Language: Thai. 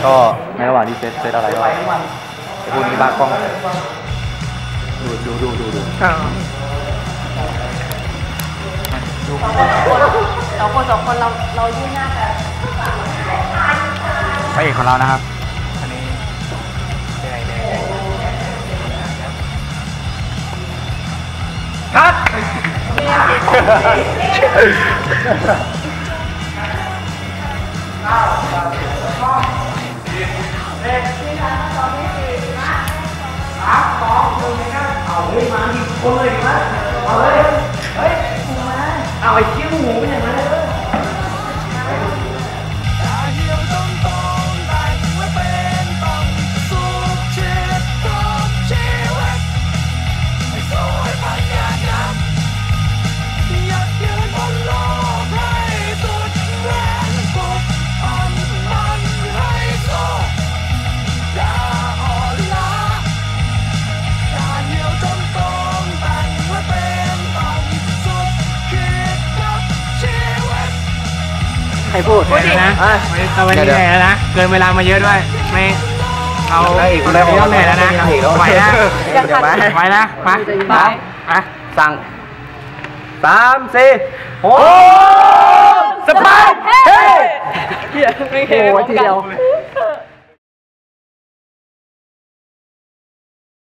ก็ในระหว่างที่เซตอะไรก็พวกนี้บ้ากล้องดูสองคนเรายื่นหน้ากันพระเอกของเรานะครับอันนี้คัดเอาไอ้คิ้วหมูเป็นอย่างนั้นเลยใครพูดนะเราวันนี้เหนื่อยแล้วนะเกินเวลามาเยอะด้วยไม่เราเหนื่อยแล้วนะไหวนะไหวนะมาสั่ง3 4 6สปาร์เฮ้ยโอ้ยทีเดียว